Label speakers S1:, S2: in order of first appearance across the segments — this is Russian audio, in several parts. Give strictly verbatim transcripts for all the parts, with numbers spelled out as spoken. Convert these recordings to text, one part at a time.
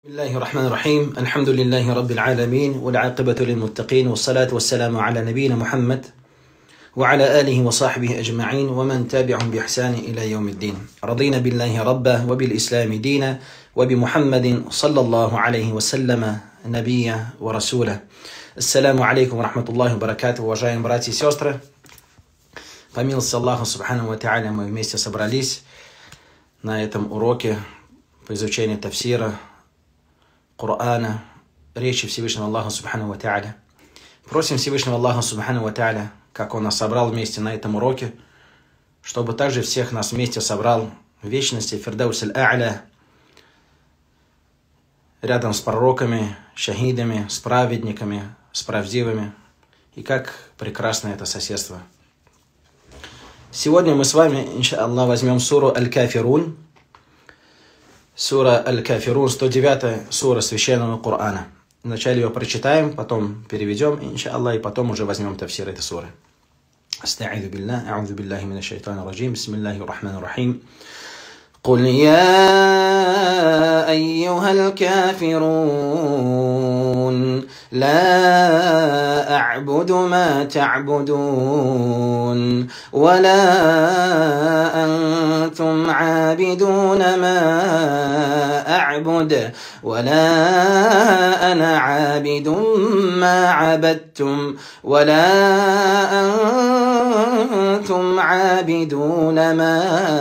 S1: بسم الله الرحمن الرحيم الحمد لله رب العالمين والعاقبة للمتقين والصلاة والسلام على نبينا محمد وعلى آله وصحبه أجمعين ومن تابعهم بإحسان إلى يوم الدين. رضينا بالله ربا وبالإسلام دينا وبمحمد صلى الله عليه وسلم نبيا ورسولا. السلام عليكم ورحمة الله وبركاته. Уважаемые братья и сестры, по милости Аллаха Субхану ва Тааля мы вместе собрались на этом уроке по изучению тафсира Корана, речи Всевышнего Аллаха Субхану ва Тааля. Просим Всевышнего Аллаха Субхану ва Тааля, как Он нас собрал вместе на этом уроке, чтобы также всех нас вместе собрал в вечности Фирдаус аль-А'ля, рядом с пророками, шахидами, с праведниками, с правдивыми. И как прекрасно это соседство. Сегодня мы с вами, иншаллах, возьмем суру Аль-Кафирун. Сура Аль-Кафирун, сто девятая сура Священного Корана. Вначале ее прочитаем, потом переведем, иншаллах, и потом уже возьмем тафсир этой суры. Аста'иду билlah, а'удhu биllahi минаш шайтанир раджим, бисмиллахир рахманир рахим. قل يا أيها الكافرون لا أعبد ما تعبدون ولا أنتم عابدون ما أعبد ولا أنا عابد ما عبدتم ولا أنتم عابدون ما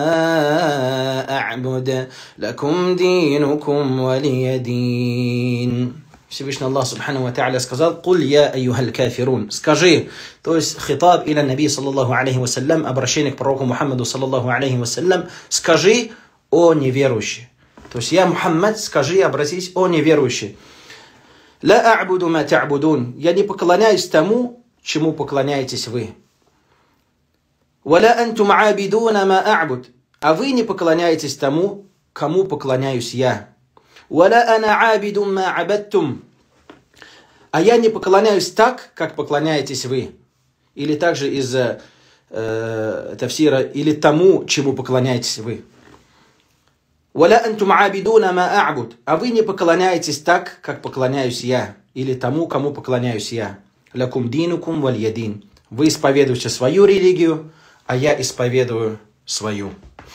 S1: أعبد لكم دينكم ولي دين. Всевышний Аллах Субхану ва Тааля сказал: «Куль я айюхаль кафирун». Скажи, то есть хитаб иля наби саллаллаху алейхи вассалям, обращение к пророку Мухаммаду саллаллаху алейхи вассалям, скажи, о неверующий. То есть я, Мухаммад, скажи, обратись, о неверующий. Ла а'буду ма та'будун. Я не поклоняюсь тому, чему поклоняетесь вы. Валя антум а'бидуна ма а'буд. А вы не поклоняетесь тому, кому поклоняюсь я. Валя ана абидум ма абадтум. А я не поклоняюсь так, как поклоняетесь вы. Или также из э, тафсира, или тому, чему поклоняетесь вы. Валя антум абидуна ма а'буд. А вы не поклоняетесь так, как поклоняюсь я. Или тому, кому поклоняюсь я. Лакум динукум валь ядин. Вы исповедуете свою религию, а я исповедую свою.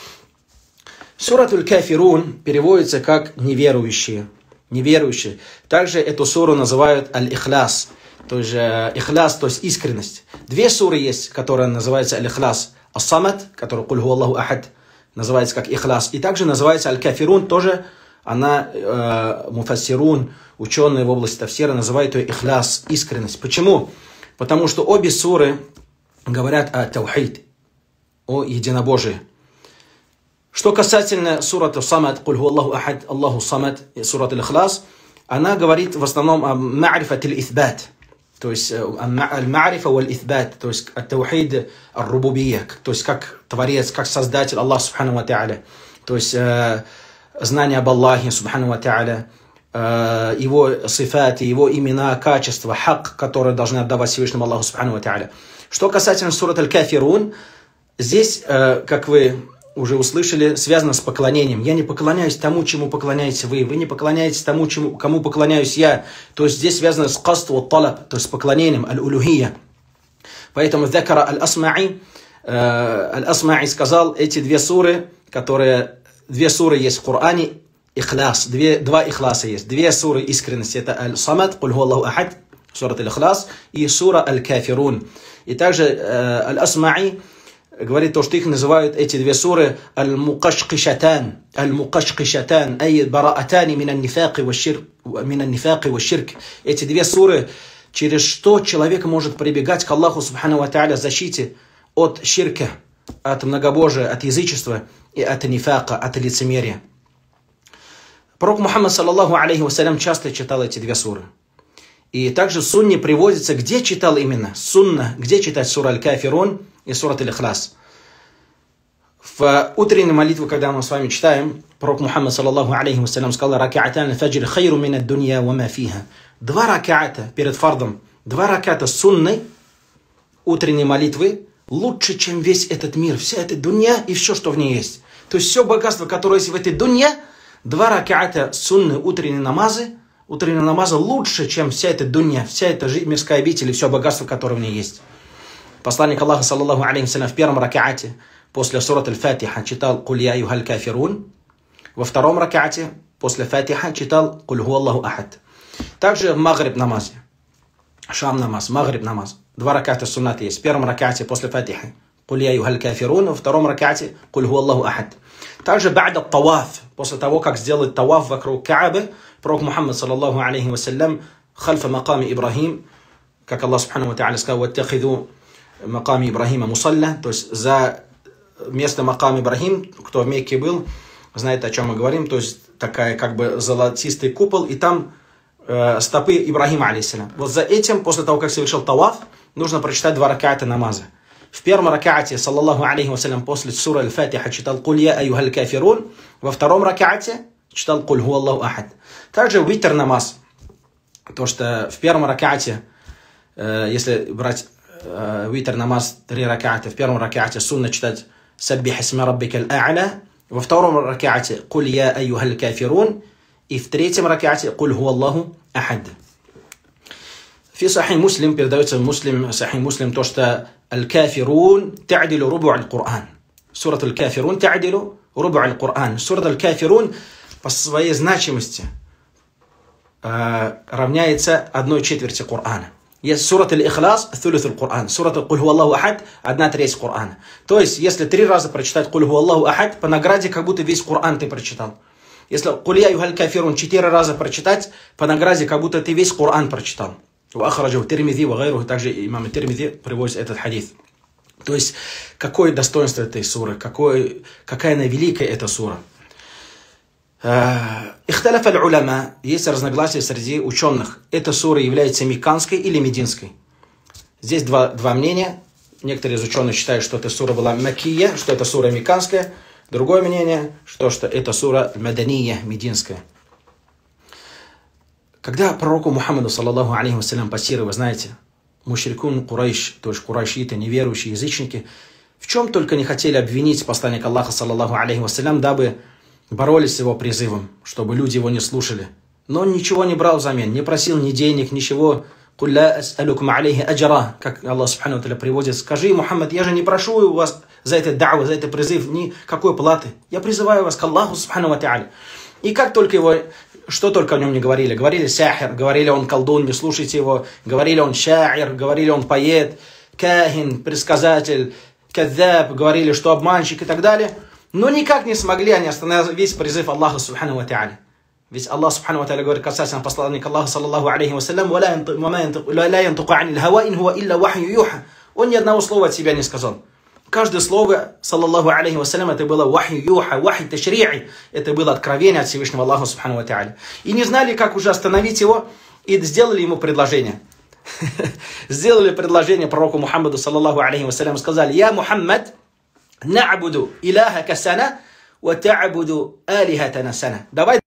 S1: Сурат Аль-Кафирун переводится как неверующие. Неверующие. Также эту суру называют Аль-Ихляс. То есть Ихляс, то есть искренность. Две суры есть, которые называются Аль-Ихляс. Ас-Самад, который Куль ху Аллаху Ахад, называется как Ихляс. И также называется Аль-Кафирун, тоже она, э, муфассирун, ученые в области тафсира, называют ее Ихляс, искренность. Почему? Потому что обе суры говорят о таухид, о единобожии. Что касательно сурата Самад, Куль ху Аллаху Ахад, Аллаху Самад, сурат Аль-Ихлас, она говорит в основном о ма'рифат аль-ithбат, то есть аль-ма'рифа валь-ithбат, то есть ат-таухид ар-рубубия, то есть как Творец, как Создатель Аллах Субхану ва Тааля, то есть э, знание об Аллахе Субхану ва Тааля, э, его сифаты, его имена, качества, хак, которые должны отдавать Всевышнему Аллаху Субхану ва Тааля. Что касательно сурат Аль-Кафирун, здесь, э, как вы уже услышали, связано с поклонением. Я не поклоняюсь тому, чему поклоняетесь вы. Вы не поклоняетесь тому, чему, кому поклоняюсь я. То есть здесь связано с каст ва талаб, то есть с поклонением, аль-улухия. Поэтому закара аль-Асма'i, аль-Асма'i сказал, эти две суры, которые, две суры есть в Коране, ихляс, две, два ихласа есть. Две суры искренности, это аль-Самад, Куль ху Аллаху Ахад, сурат аль-Ихлас, и сура аль-Кафирун. И также аль-Асма'i говорит то, что их называют, эти две суры, аль-мукашкишатан, аль-мукашкишатан, ай бараатани мин ан-нифаки ва ширк. Эти две суры, через что человек может прибегать к Аллаху Субхану ва Тааля защите от ширка, от многобожия, от язычества и от нифака, от лицемерия. Пророк Мухаммад саллаллаху алейхи вассалям часто читал эти две суры. И также в сунне приводится, где читал именно сунна, где читать сура Аль-Кафирун и сурат Аль-Ихлас. В утренней молитве, когда мы с вами читаем, пророк Мухаммад саллаллаху алейхи вассалям сказал: «Ракаатан аль-фаджр хайру мин ад-дунья ва ма фиха». Два ракаата перед фардом, два ракаата сунны утренней молитвы лучше, чем весь этот мир, вся эта дунья и все, что в ней есть. То есть все богатство, которое есть в этой дунья, Два раката сунны утренние намазы, утренние намазы лучше, чем вся эта дунья, вся эта мирская обитель и все богатство, которое в ней есть. Посланник Аллаха, саллаллаху алейхи вассалям, в первом ракате после сурат аль-Фатиха читал «Куль я юхаль кафирун». Во втором ракате после Фатиха читал «Куль ху Аллаху ахад». Также в магриб намазе, шам намаз, магриб намаз. Два раката суннат есть. В первом ракате после Фатиха «Куль я юхаль кафирун». Во втором ракате «Куль ху Аллаху ахад». Также ба'да таваф, после того, как сделать таваф вокруг Каабы, пророк Мухаммад, саллаллаху алейхи вассалям, хальфа маками Ибрахим, как Аллах субхану ва та'аля сказал, «Ваттахиду маками Ибрахима мусалля», то есть за место макам Ибрахим, кто в Мекке был, знает, о чем мы говорим, то есть такая как бы золотистый купол, и там э, стопы Ибрахима, алейхиссалям. Вот за этим, после того, как совершил таваф, нужно прочитать два раката намаза. В первом ракате, саллаллаху алейхи вассалям, после суры аль-Фатиха читал «Куль я аюхаль кафирун». Во втором ракате читал «Куль ху Аллаху ахад». Также витр намаз. То, что в первом ракате, э, если брать э, витр намаз, три раката, в первом ракате сунна читать «Саббих исма раббика аль-а'ля». Во втором ракате «Куль я аюхаль кафирун». И в третьем ракате «Куль ху Аллаху ахад». في صحيح مسلم передается в муслим, صحيح مسلم, то, что الكافرون تعدل ربع القرآن. Сура аль-Кафирун تعدل ربع القرآن. Сура аль-Кафирун по своей значимости э, равняется одной четверти Корана. Есть сура аль-Ихлас, ثلث القرآن. Сура «Куль ху Аллаху ахад» одна треть Корана. То есть, если три раза прочитать «Куль ху Аллаху ахад», по награде как будто весь Коран ты прочитал. Если «Куль я аюхаль кафирун» четыре раза прочитать, по награде как будто ты весь Коран прочитал. وأخرجه الترمذي وغيره, также имам Тирмизи приводит этот хадис. То есть, какое достоинство этой суры, какое, какая она великая эта сура. Ихталяф аль-уляма, есть разногласия среди ученых. Эта сура является мекканской или мединской. Здесь два, два мнения. Некоторые из ученых считают, что эта сура была маккия, что эта сура мекканская. Другое мнение, что, что эта сура мадания, мединская. Когда пророку Мухаммаду, саллаллаху алейхи вассалям, пассиры, вы знаете, мушрикун Курайш, то есть курайшиты, неверующие язычники, в чем только не хотели обвинить посланника Аллаха, саллаллаху алейхи вассалям, дабы боролись с его призывом, чтобы люди его не слушали. Но он ничего не брал взамен, не просил ни денег, ничего. «Кулля ас'алукум алейхи аджара», как Аллах субхану ва тааля приводит. Скажи, Мухаммад, я же не прошу у вас за этот дa'ва, за этот призыв никакой платы. Я призываю вас к Аллаху субхану ва тааля. И как только его, что только о нем не говорили. Говорили сахир, говорили он колдун, не слушайте его. Говорили он ша'ир, говорили он поэт, кахин, предсказатель, кадзаб, говорили, что обманщик и так далее. Но никак не смогли они остановить весь призыв Аллаха субхану ва тааля. Ведь Аллах субхану ва тааля говорит касательно посланника Аллаха, саллаллаху алейхи вассалям, он ни одного слова от себя не сказал. Каждое слово, саллаллаху алейхи вассалям, это было вахью юха, вахью ташри'и, это было откровение от Всевышнего Аллаха субхану ва тааля. И не знали, как уже остановить его, и сделали ему предложение. Сделали предложение пророку Мухаммаду, саллаллаху алейхи вассалям, сказали: «Я Мухаммад, на'буду илахака сана, ва та'буду алихатана сана». Давай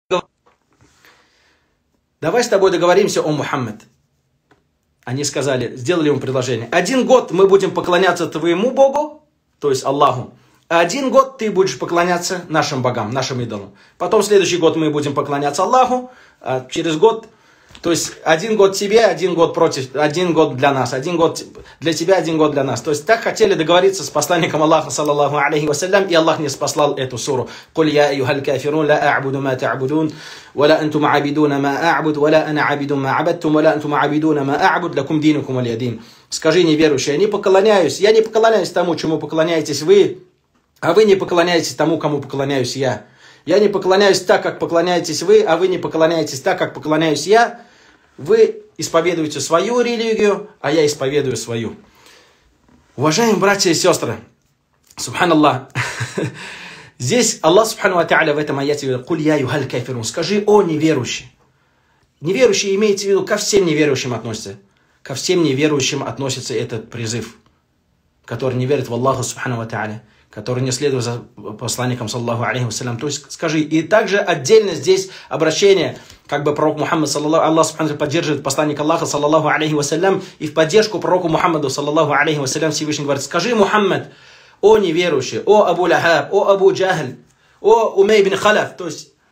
S1: Давай с тобой договоримся, о Мухаммад. Они сказали, сделали ему предложение. Один год мы будем поклоняться твоему Богу, то есть Аллаху. А один год ты будешь поклоняться нашим богам, нашим идолам. Потом следующий год мы будем поклоняться Аллаху, а через год, то есть один год тебе, один год против, один год для нас, один год для тебя, один год для нас. То есть так хотели договориться с посланником Аллаха, саллаллаху алейхи вассалям, и Аллах не спаслал эту суру. «Куль я аюхаль кафирун, ла а'буду ма та'будун, ва ла антум а'бидуна ма а'буд, ва ла ана а'бидун ма а'бадтум, ва ла антум а'бидуна ма а'буд, лакум динукум валия дин». Скажи, неверующие, я не поклоняюсь, я не поклоняюсь тому, чему поклоняетесь вы, а вы не поклоняетесь тому, кому поклоняюсь я. Я не поклоняюсь так, как поклоняетесь вы, а вы не поклоняетесь так, как поклоняюсь я. Вы исповедуете свою религию, а я исповедую свою. Уважаемые братья и сестры, субханаллах, здесь Аллах субхану ва тааля в этом аяте говорит: «Куль я аюхаль кафирун», скажи, о неверующий. Неверующий имеется в виду, ко всем неверующим относится. Ко всем неверующим относится этот призыв, который не верит в Аллаха субхану ва тааля, который не следует за посланником, саллаллаху алейхи вассалям. То есть скажи, и также отдельно здесь обращение, как бы пророк Мухаммад, саллаллаху, Аллах субхану поддерживает посланника Аллаха, саллаллаху алейхи вассалям, и в поддержку пророку Мухаммаду, саллаллаху алейхи вассалям, Всевышний говорит: скажи, Мухаммад, о неверующий, о Абу Лахаб, о Абу Джахль, о Умей бин Халаф, то есть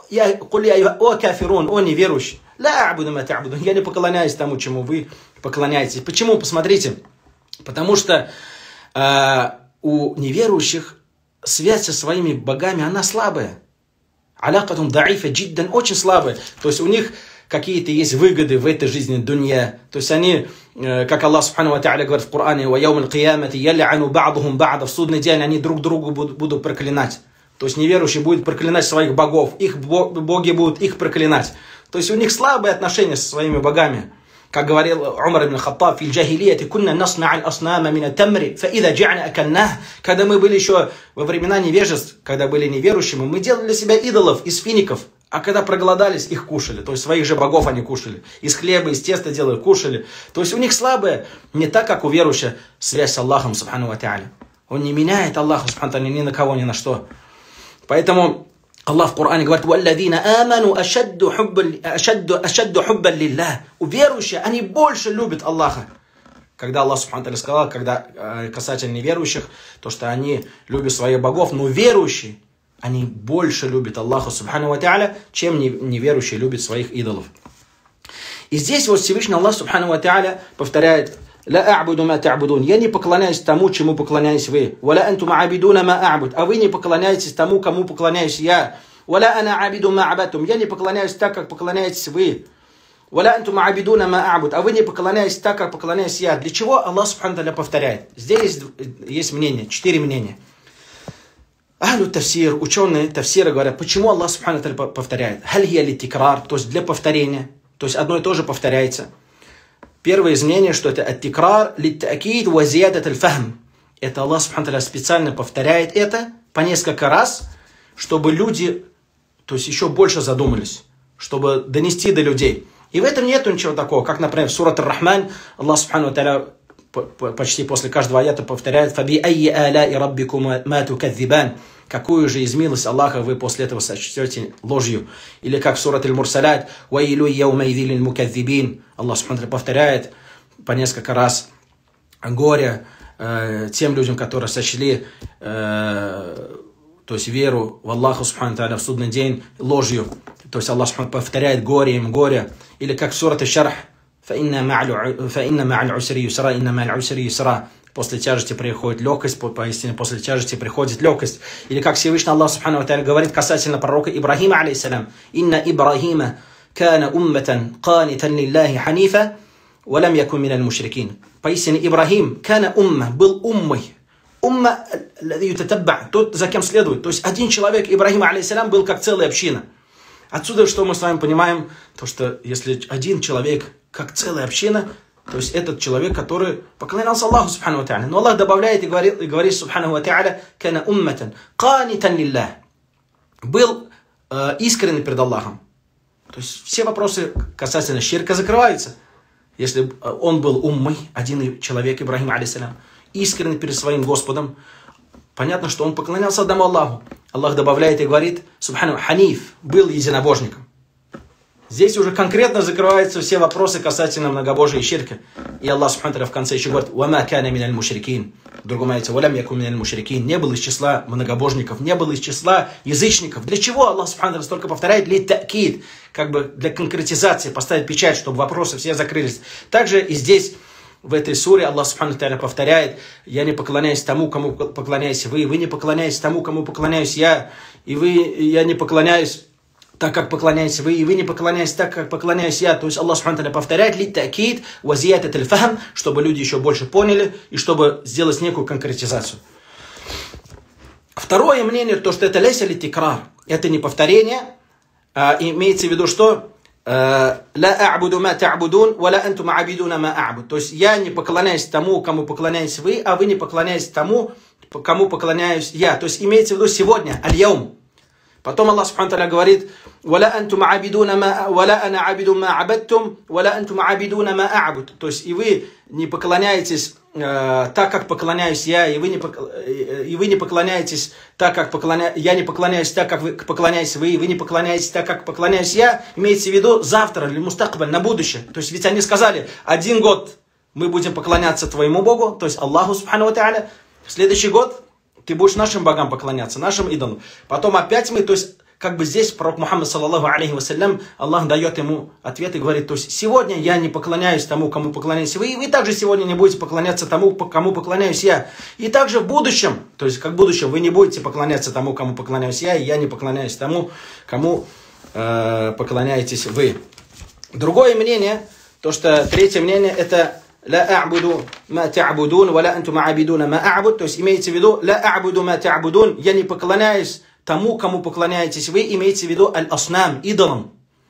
S1: я, о кафирун, о неверующий, ла абуду ма та'будун, я не поклоняюсь тому, чему вы поклоняетесь. Почему? Посмотрите. Потому что э, у неверующих связь со своими богами, она слабая. Алякатум да'ифа джиддан, очень слабая. То есть у них какие-то есть выгоды в этой жизни, дунья. То есть они, э, как Аллах Субхану ва Та'аля говорит в Коране, «Ва яум аль-киямати ял'ану ба'духум ба'да», в судный день они друг другу будут, будут проклинать. То есть неверующие будут проклинать своих богов, их боги будут их проклинать. То есть у них слабые отношения со своими богами. Как говорил Умар ибн Хаттаб, «Фи джахилияти кунна насна аль-аснама мина тамри, фа ида джа'на аканнах». Когда мы были еще во времена невежеств, когда были неверующими, мы делали для себя идолов из фиников. А когда проголодались, их кушали. То есть своих же богов они кушали. Из хлеба, из теста делали, кушали. То есть у них слабая, не так, как у верующих, связь с Аллахом, субхану ва та'аля. Он не меняет Аллаха, субхану ва та'аля, ни на кого, ни на что. Поэтому Аллах в Коране говорит, «Валладина аману ашадду хубба лиллах». У верующих, они больше любят Аллаха. Когда Аллах субхану ва та'аля сказал, когда э, касательно неверующих, то, что они любят своих богов, но верующие, они больше любят Аллаха субхану ва та'аля, чем неверующие любят своих идолов. И здесь вот Всевышний Аллах субхану ва та'аля повторяет, «Ла а'буду ма та'будун». Я не поклоняюсь тому, чему поклоняетесь вы. «Вала антум а'бидуна ма а'буд». А вы не поклоняетесь тому, кому поклоняюсь я. «Вала ана а'биду ма а'батум». Я не поклоняюсь так, как поклоняетесь вы. «Вала антум а'бидуна ма а'буд». А вы не поклоняетесь так, как поклоняюсь я. Для чего Аллах субхану ва та'аля повторяет? Здесь есть мнение, четыре мнения. Ахлю тафсир, ученые тафсира говорят, почему Аллах субхану ва та'аля повторяет? Халь хия ли тикрар, то есть для повторения. То есть одно и то же повторяется. Первое из мнения, что это ат-тикрар лит-та'кид ва зиядат аль-фахм. Это Аллах субхану ва та'аля специально повторяет это по несколько раз, чтобы люди, то есть еще больше задумались, чтобы донести до людей. И в этом нету ничего такого, как, например, в сурат ар-Рахман Аллах субхану ва та'аля почти после каждого аята повторяет «Фаби айи аляи раббикума ма тукадзибан». Какую же из милости Аллаха вы после этого сочтете ложью? Или как в сурат аль-Мурсалят «Ваилу яумайзи лиль мукадзибин». Аллах субхану ва та'аля повторяет по несколько раз горе э, тем людям, которые сочли э, то есть веру в Аллаха субхану ва та'аля в судный день ложью. То есть Аллах субхану ва та'аля повторяет горе им горе. Или как в сурат аль-Шарх «Фаинна ма'аль усри юсра, инна ма'аль усри юсра». После тяжести приходит легкость, поистине после тяжести приходит легкость. Или как Всевышний Аллах субхану ва та'аля говорит касательно пророка Ибрахима, алейхиссалям, «Инна Ибрахима кана умматан канитан лиллахи ханифа, ва лам якун миналь мушрикин». Поистине Ибрахим кана умма, был уммой. Умма, тот, за кем следует. То есть один человек, Ибрахим, алейхиссалям, был как целая община. Отсюда что мы с вами понимаем? То, что если один человек, как целая община, то есть этот человек, который поклонялся Аллаху субхану ва та'аля. Но Аллах добавляет и говорит, и говорит субхану ва та'аля, «Кана умматан канитан лиллах». Был э, искренний перед Аллахом. То есть все вопросы касательно ширка закрываются. Если он был уммой, один человек, Ибрахим, алейхиссалям, искренний перед своим Господом, понятно, что он поклонялся одному Аллаху. Аллах добавляет и говорит, субхану, ханиф, был единобожником. Здесь уже конкретно закрываются все вопросы касательно многобожия и ширка. И Аллах субхану ва та'аля в конце еще говорит, «Ва ма кана миналь мушрикин». В другом аяте, «Ва лам якун миналь мушрикин». Не был из числа многобожников, не был из числа язычников. Для чего Аллах субхану ва та'аля столько повторяет? Ли-та'кид. Как бы для конкретизации, поставить печать, чтобы вопросы все закрылись. Также и здесь, в этой суре, Аллах субхану ва та'аля повторяет, «Я не поклоняюсь тому, кому поклоняетесь вы, вы не поклоняетесь тому, кому поклоняюсь я, и вы, я не поклоняюсь так, как поклоняетесь вы, и вы не поклоняетесь так, как поклоняюсь я». То есть Аллах субхану ва та'аля повторяет ли-та'кид ва зиядат аль-фахм, чтобы люди еще больше поняли, и чтобы сделать некую конкретизацию. Второе мнение, то, что это лейса ли-тикрар, это не повторение, а имеется в виду, что «Ла а'буду ма та'будун, ва ла антум а'бидуна ма а'буд». То есть я не поклоняюсь тому, кому поклоняетесь вы, а вы не поклоняетесь тому, кому поклоняюсь я. То есть имеется в виду сегодня, аль-яум. Потом Аллах субхану ва та'аля говорит, «Вала антум а'бидуна ма, вала ана а'биду ма абадтум, вала антум а'бидуна ма а'буд». То есть и вы не поклоняетесь э, так, как поклоняюсь я, и вы не, э, и вы не поклоняетесь так, как поклоня... я не поклоняюсь так, как вы поклоняетесь вы, и вы не поклоняетесь так, как поклоняюсь я. Имеется в виду завтра, или мустакбаль, на будущее. То есть ведь они сказали, один год мы будем поклоняться твоему Богу, то есть Аллаху субхану ва та'аля, в следующий год ты будешь нашим богам поклоняться, нашим идолам. Потом опять мы, то есть как бы здесь пророк Мухаммад, саллаллаху алейхи вассалям, Аллах дает ему ответ и говорит, то есть сегодня я не поклоняюсь тому, кому поклоняетесь вы, и вы также сегодня не будете поклоняться тому, кому поклоняюсь я. И также в будущем, то есть как в будущем, вы не будете поклоняться тому, кому поклоняюсь я, и я не поклоняюсь тому, кому э, поклоняетесь вы. Другое мнение, то что третье мнение, это لا أعبد ما تعبدون ولا أنتم عابدون ما أعبد. То есть имеется в виду لا أعبد ما تعبدون. Я не поклоняюсь тому, кому поклоняетесь вы. Имеется в виду аль-аснам, идолам.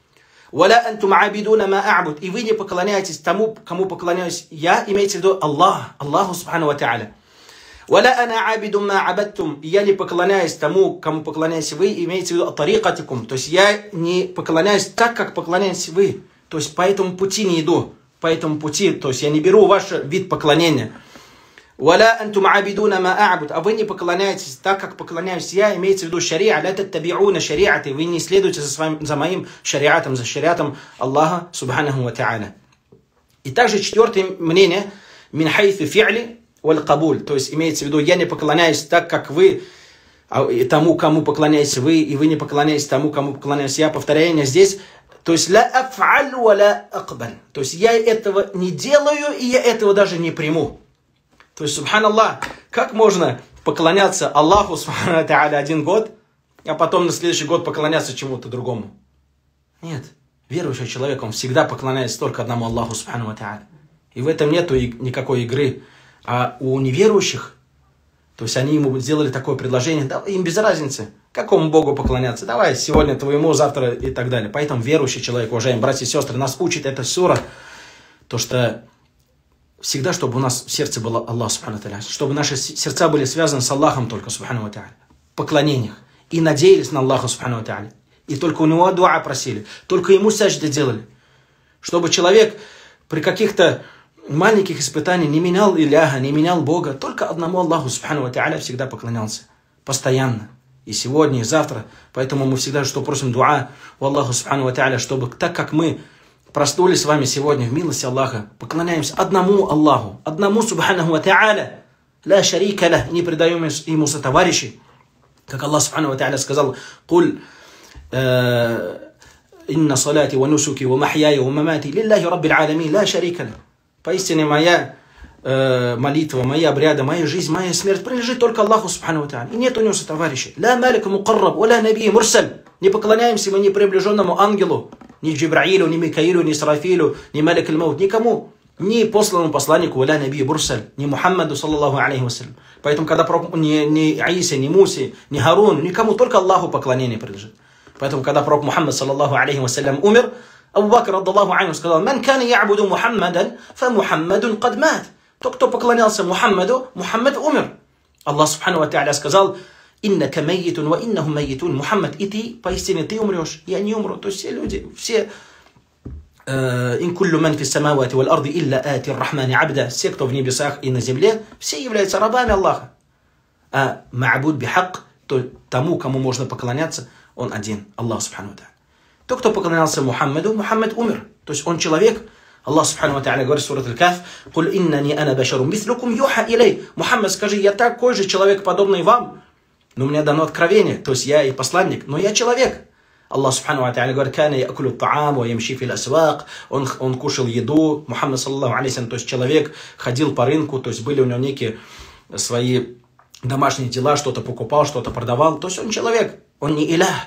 S1: ولا أنتم عابدون ما أعبد. И вы не поклоняетесь тому, кому поклоняюсь я. Имеется в виду Аллах, Аллаху субхану ва та'аля. ولا أنا عابد ما عبدتم. Я не поклоняюсь тому, кому поклоняетесь вы. Имеется в виду طريقتكم. То есть я не поклоняюсь так, как поклоняетесь вы. То есть по этому пути не иду. По этому пути, то есть я не беру ваш вид поклонения. وَلَا أَنْتُمْ عَابِدُونَ مَا أَعْبُدُ. А вы не поклоняетесь так, как поклоняюсь я, имеется в виду шариа. لَا تَتَّبِعُونَ шариати. Вы не следуете за, своим, за моим шариатом, за шариатом Аллаха, субханаху ва та'аля. И также четвертое мнение, мин хайфи фи'ли валь кабуль. То есть имеется в виду, я не поклоняюсь так, как вы, тому, кому поклоняетесь вы, и вы не поклоняетесь тому, кому поклоняюсь я. Повторение здесь. То есть ла аф'аль ва ла акбаль. То есть я этого не делаю, и я этого даже не приму. То есть, субханаллах, как можно поклоняться Аллаху, субхану ва та'аля, один год, а потом на следующий год поклоняться чему-то другому? Нет. Верующий человек, он всегда поклоняется только одному Аллаху, субхану ва та'аля. И в этом нету никакой игры. А у неверующих, то есть они ему сделали такое предложение, да, им без разницы, какому Богу поклоняться. Давай сегодня твоему, завтра и так далее. Поэтому верующий человек, уважаемые братья и сестры, нас учит эта сура, то что всегда, чтобы у нас в сердце было Аллах, субхану ва та'аля, чтобы наши сердца были связаны с Аллахом только, субхану ва та'аля, в поклонениях. И надеялись на Аллаха, субхану ва та'аля. И только у него дуа просили, только ему саджды делали. Чтобы человек при каких-то маленьких испытаниях не менял Иляха, не менял Бога, только одному Аллаху, субхану ва та'аля, всегда поклонялся. Постоянно. И сегодня, и завтра. Поэтому мы всегда что просим дуа у Аллаха, субхану ва та'аля, чтобы так как мы проснулись с вами сегодня в милости Аллаха, поклоняемся одному Аллаху, одному субханаху ва та'аля, ла шарика ля, не предаем ему сотоварищей. Как Аллах, субхану ва та'аля, сказал, «Куль инна салати ва нусуки ва махьяя ва мамати лиллахи раббил аламин, ла шарика ля». Поистине моя э, молитва, мои обряды, моя жизнь, моя смерть принадлежит только Аллаху, субхану ва та'аля. И нет у него сотоварищей. «Ла малика мукарраб, ва ла наби мурсаль». Не поклоняемся мы ни приближенному ангелу, ни Джибраилу, ни Микаилу, ни Сарафилу, ни Малик аль-Маут, никому, ни посланному посланнику, ва ла наби мурсаль, ни Мухаммаду, саллаллаху алейхи вассалям. Поэтому, когда пророк, ни, ни Аиса, ни Мусе, ни Харун, никому, только Аллаху поклонение принадлежит. Поэтому, когда пророк Мухаммад, саллаллаху алейхи вассалям, умер, Абу Бакр, радаллаху анху, сказал, «Ман кана я'буду Мухаммадан, фа Мухаммадун кад мат». Тот, кто поклонялся Мухаммаду, Мухаммад умер. Аллах, субхану ва та'аля, сказал, «Иннака майитун, ва иннахум майитун». Мухаммад, и ты, поистине, ты умрешь, я не умру. То есть все люди, все, «Ин куллю ман фи самавати валь арди илля ати ар-рахмани абда». Все, кто в небесах и на земле, все являются рабами Аллаха. А ма'буд бихак, то тому, кому можно поклоняться, он один, Аллах, субхану ва та'аля. Тот, кто поклонялся Мухаммаду, Мухаммад умер. То есть он человек. Аллах, субхану ва та'аля, говорит в суре Аль-Каф, «Куль иннани ана башарун мислюкум юха илей». Мухаммад, скажи, я такой же человек, подобный вам, но мне дано откровение. То есть я и посланник, но я человек. Аллах, субхану ва та'аля, говорит, «Кана якулю та'ам ва ямши фил асвак». Он, он кушал еду. Мухаммад, саллаллаху алейхи ва саллям, то есть человек ходил по рынку, то есть были у него некие свои домашние дела, что-то покупал, что-то продавал. То есть он человек, он не илях.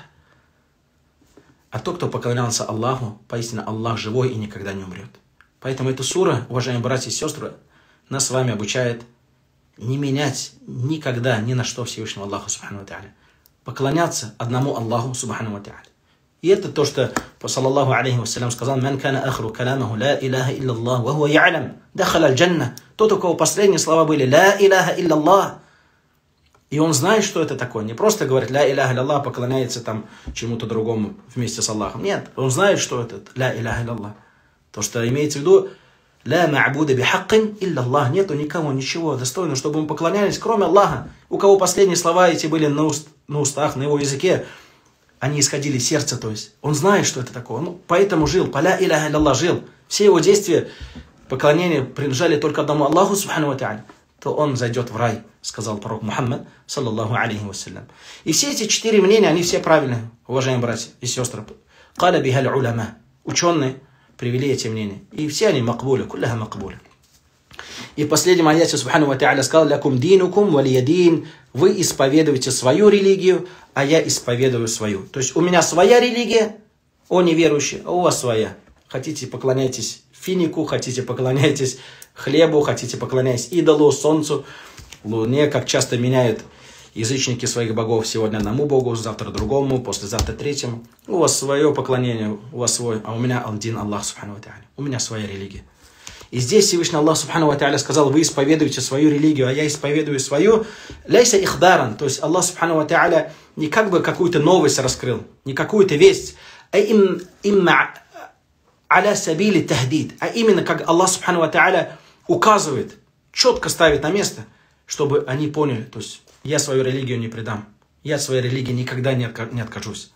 S1: А тот, кто поклонялся Аллаху, поистине Аллах живой и никогда не умрет. Поэтому эта сура, уважаемые братья и сестры, нас с вами обучает не менять никогда ни на что Всевышнего Аллаха, субхану ва та'аля. Поклоняться одному Аллаху, субхану ва та'аля. И это то, что саллаллаху алейхи вассалям сказал, «Ман кана ахру каламаху ла илляха илляллах, ва хуа я'лам, дахаля аль-джанна». Тот, у кого последние слова были «Ла илляха илляллах». И он знает, что это такое. Не просто говорит «Ля иляха илляллах», поклоняется там чему-то другому вместе с Аллахом. Нет, он знает, что это «Ля иляха илляллах». То, что имеется в виду «Ля ма'буда бихаккин илляллах». Нету никого, ничего достойного, чтобы мы поклонялись, кроме Аллаха. У кого последние слова эти были на, уст, на устах, на его языке, они исходили из сердца. То есть он знает, что это такое. Он поэтому жил, по «Ля иляха илляллах» жил. Все его действия, поклонения принадлежали только одному Аллаху, субхану ва та'аля. то он зайдет в рай, сказал пророк Мухаммад, саллаллаху алейхи вассалям. И все эти четыре мнения, они все правильные, уважаемые братья и сестры. Каля бихаль уляма. Ученые привели эти мнения. И все они макбуля, кулляха макбуля. И в последнем аяте Субхану ва Та'аля сказал: «Лякум динукум валиядин». Вы исповедуете свою религию, а я исповедую свою. То есть у меня своя религия, о неверующие, а у вас своя. Хотите, поклоняйтесь финику, хотите, поклоняйтесь хлебу, хотите, поклоняйтесь идолу, солнцу, луне, как часто меняют язычники своих богов. Сегодня одному богу, завтра другому, послезавтра третьему. У вас свое поклонение, у вас свой, а у меня алдин Аллах Субхану ва Та'аля. У меня своя религия. И здесь Всевышний Аллах Субхану ва Та'аля сказал: вы исповедуете свою религию, а я исповедую свою. Ляйса ихбаран. То есть Аллах Субхану ва Та'аля не как бы какую-то новость раскрыл, не какую-то весть, а им, имма аля сабили тахдид. А именно как Аллах Субхану ва Та'аля указывает, четко ставит на место, чтобы они поняли. То есть я свою религию не предам. Я от своей религии никогда не, отка не откажусь.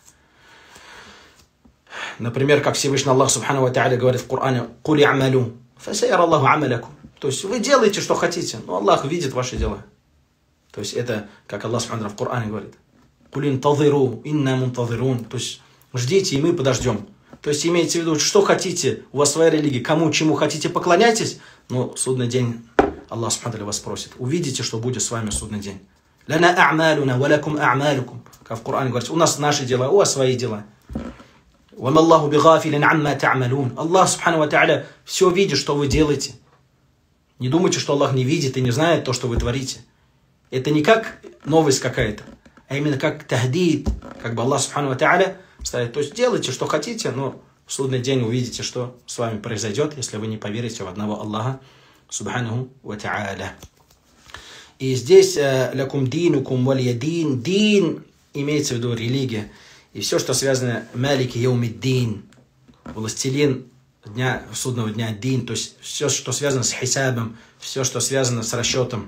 S1: Например, как Всевышний Аллах Субхану ва Та'аля говорит в Коране: «Кули амалю, фасайра Аллаху амалякум». То есть вы делаете, что хотите, но Аллах видит ваши дела. То есть это, как Аллах Субхану ва Та'аля в Коране говорит: «Кули интазиру, инна мунтазирун». То есть ждите, и мы подождем. То есть имейте в виду, что хотите, у вас своя религия, кому, чему хотите, поклоняйтесь, но в судный день Аллах Субхану ва Та'аля вас спросит. Увидите, что будет с вами в судный день. «Лана а'малуна, валякум а'малукум». Как в Коране говорится: у нас наши дела, у вас свои дела. «Вама Аллаху бигафилин амма та'малун». Аллах Субхану ва Та'аля все видит, что вы делаете. Не думайте, что Аллах не видит и не знает то, что вы творите. Это не как новость какая-то, а именно как тахдид, как бы Аллах Субхану ва Та'аля ставит. То есть делайте, что хотите, но в судный день увидите, что с вами произойдет, если вы не поверите в одного Аллаха Субхану ва Та'аля. И здесь «лякум динукум валиядин». Дин имеется в виду религия. И все, что связано «малики яумиддин», властелин дня, судного дня, дин, то есть все, что связано с хисабом, все, что связано с расчетом.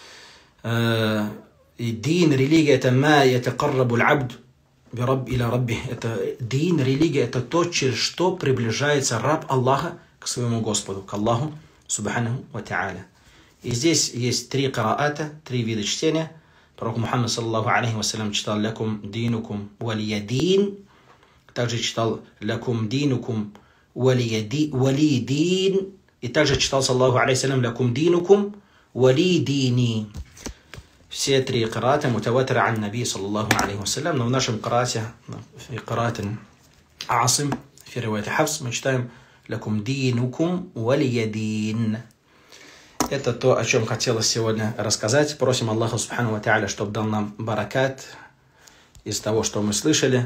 S1: И дин, религия, это «ма ятакаррабу аль-абд бираб иля рабби». Это дин, религия, это то, через что приближается раб Аллаха к своему Господу, к Аллаху Субхану ва Та'аля. И здесь есть три караата, три вида чтения. Пророк Мухаммад, саллаллаху алейхи вассалям, читал «лякум динукум валиядин». Также читал «лякум динукум валидин». И также читал, саллаллаху алейхи вассалям, «лякум динукум валидини». Все три караата мутаватира ан наби, саллаллаху алейхи вассалям. Но в нашем караате, в караате Асим, в риваяте Хафс, мы читаем «лякум динукум валиядин». Это то, о чем хотелось сегодня рассказать. Просим Аллаха Субхану ва Та'аля, чтобы дал нам баракат из того, что мы слышали.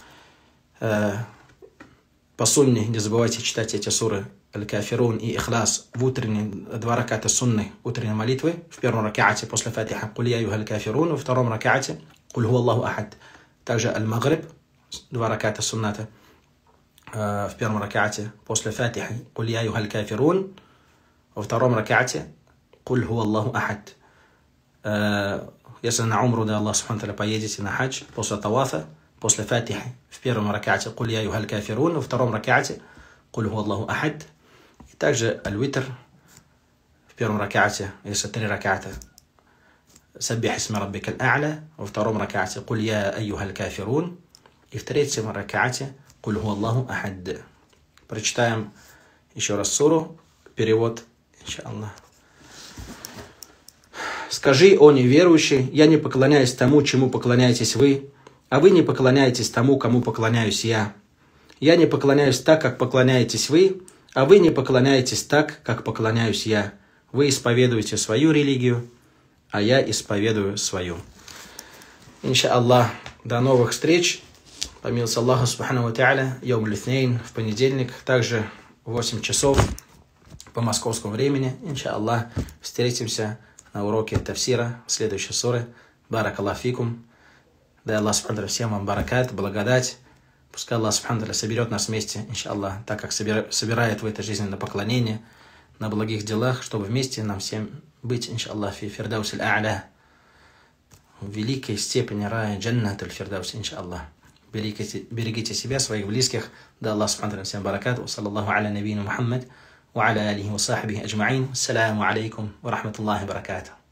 S1: По сунне не забывайте читать эти суры Аль-Кафирун и Ихлас в утренние два раката сунны, утренней молитвы. В первом ракате после Фатиха «Куль я юхаль кафирун», во втором ракате «Куль ху Аллаху ахад». Также Аль-Магриб, два раката сунната. В первом ракате после Фатиха «Куль я юхаль кафирун». Во втором ракате «Куль ху Аллаху ахад». Если на умру, да, Аллах Субхану ва Та'аля, поедете на хадж, после тавафа, после фатихи, в первом ракате «Куль я юхаль кафирун», во втором ракате «Куль ху Аллаху ахад». И также аль-витр в первом ракате, если три раката, «Саббих исма раббика аль-а'ля», во втором ракате «Куль я айюхаль кафирун», и в третьем ракате «Куль ху Аллаху ахад». Прочитаем еще раз суру, перевод, иншаллах. «Скажи, о неверующий, я не поклоняюсь тому, чему поклоняетесь вы, а вы не поклоняетесь тому, кому поклоняюсь я. Я не поклоняюсь так, как поклоняетесь вы, а вы не поклоняетесь так, как поклоняюсь я. Вы исповедуете свою религию, а я исповедую свою». Иншаллах, до новых встреч. По милости Аллаха Субхану ва Та'аля, Йом Литнейн, в понедельник, также в восемь часов по московскому времени. Иншаллах, встретимся на уроке тафсира следующей суры. Баракаллах фикум. Дай Аллах Субхану ва Та'аля всем вам баракат, благодать. Пускай Аллах Субхану ва Та'аля соберет нас вместе, иншаллах, так как собирает в этой жизни на поклонение, на благих делах, чтобы вместе нам всем быть, иншаллах, фи фирдаус аль-а'ля, в великой степени рая джаннат аль-фирдаус, иншаллах. Берегите, берегите себя, своих близких. Да Аллах Субхану ва Та'аля всем баракат. Саллаллаху аля набийна Мухаммад. وعلى آله وصحبه أجمعين. السلام عليكم ورحمة الله وبركاته.